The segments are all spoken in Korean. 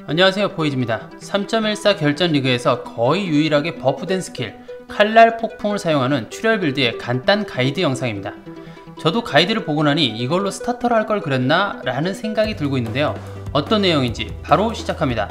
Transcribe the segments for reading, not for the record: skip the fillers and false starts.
안녕하세요, 보이즈입니다. 3.14 결전 리그에서 거의 유일하게 버프된 스킬 칼날 폭풍을 사용하는 출혈 빌드의 간단 가이드 영상입니다. 저도 가이드를 보고 나니 이걸로 스타터를 할 걸 그랬나? 라는 생각이 들고 있는데요. 어떤 내용인지 바로 시작합니다.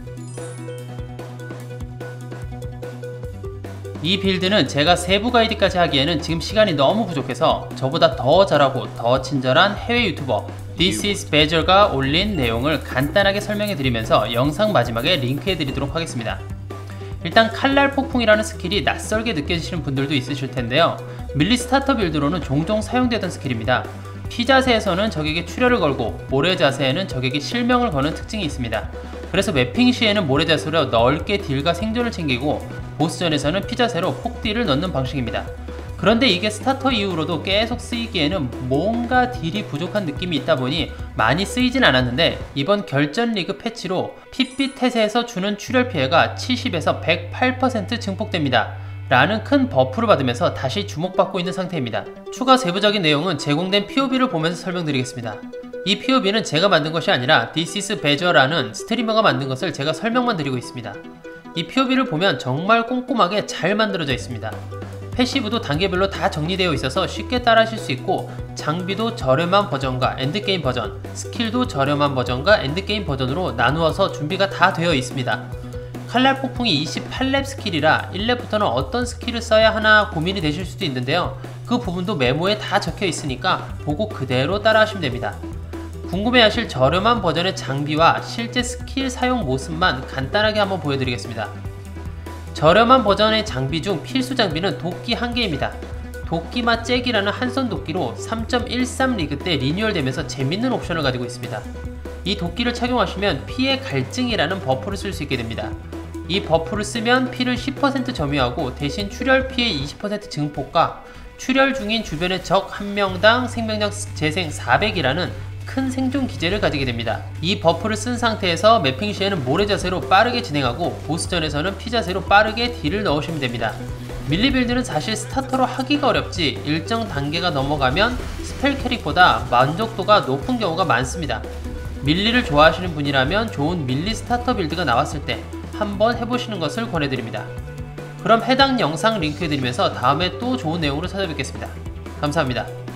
이 빌드는 제가 세부 가이드까지 하기에는 지금 시간이 너무 부족해서 저보다 더 잘하고 더 친절한 해외 유튜버 This is Badger가 올린 내용을 간단하게 설명해 드리면서 영상 마지막에 링크해 드리도록 하겠습니다. 일단 칼날 폭풍이라는 스킬이 낯설게 느껴지시는 분들도 있으실 텐데요. 밀리 스타터 빌드로는 종종 사용되던 스킬입니다. 피 자세에서는 적에게 출혈을 걸고 모래 자세에는 적에게 실명을 거는 특징이 있습니다. 그래서 매핑 시에는 모래 자세로 넓게 딜과 생존을 챙기고 보스전에서는 피 자세로 폭딜을 넣는 방식입니다. 그런데 이게 스타터 이후로도 계속 쓰이기에는 뭔가 딜이 부족한 느낌이 있다 보니 많이 쓰이진 않았는데, 이번 결전 리그 패치로 핏빛 태세에서 주는 출혈 피해가 70에서 108% 증폭됩니다. 라는 큰 버프를 받으면서 다시 주목받고 있는 상태입니다. 추가 세부적인 내용은 제공된 POV를 보면서 설명드리겠습니다. 이 POV는 제가 만든 것이 아니라 This is Badger라는 스트리머가 만든 것을 제가 설명만 드리고 있습니다. 이 POV를 보면 정말 꼼꼼하게 잘 만들어져 있습니다. 패시브도 단계별로 다 정리되어 있어서 쉽게 따라 하실 수 있고, 장비도 저렴한 버전과 엔드게임 버전, 스킬도 저렴한 버전과 엔드게임 버전으로 나누어서 준비가 다 되어 있습니다. 칼날 폭풍이 28렙 스킬이라 1렙부터는 어떤 스킬을 써야 하나 고민이 되실 수도 있는데요. 그 부분도 메모에 다 적혀 있으니까 보고 그대로 따라 하시면 됩니다. 궁금해하실 저렴한 버전의 장비와 실제 스킬 사용 모습만 간단하게 한번 보여드리겠습니다. 저렴한 버전의 장비 중 필수 장비는 도끼 1개입니다. 도끼맛 잭이라는 한선 도끼로 3.13 리그 때 리뉴얼되면서 재밌는 옵션을 가지고 있습니다. 이 도끼를 착용하시면 피해 갈증이라는 버프를 쓸 수 있게 됩니다. 이 버프를 쓰면 피를 10% 점유하고 대신 출혈 피해 20% 증폭과 출혈 중인 주변의 적 1명당 생명력 재생 400이라는 큰 생존 기제를 가지게 됩니다. 이 버프를 쓴 상태에서 매핑 시에는 모래 자세로 빠르게 진행하고 보스전에서는 피 자세로 빠르게 딜을 넣으시면 됩니다. 밀리 빌드는 사실 스타터로 하기가 어렵지 일정 단계가 넘어가면 스펠 캐릭보다 만족도가 높은 경우가 많습니다. 밀리를 좋아하시는 분이라면 좋은 밀리 스타터 빌드가 나왔을 때 한번 해보시는 것을 권해드립니다. 그럼 해당 영상 링크해드리면서 다음에 또 좋은 내용으로 찾아뵙겠습니다. 감사합니다.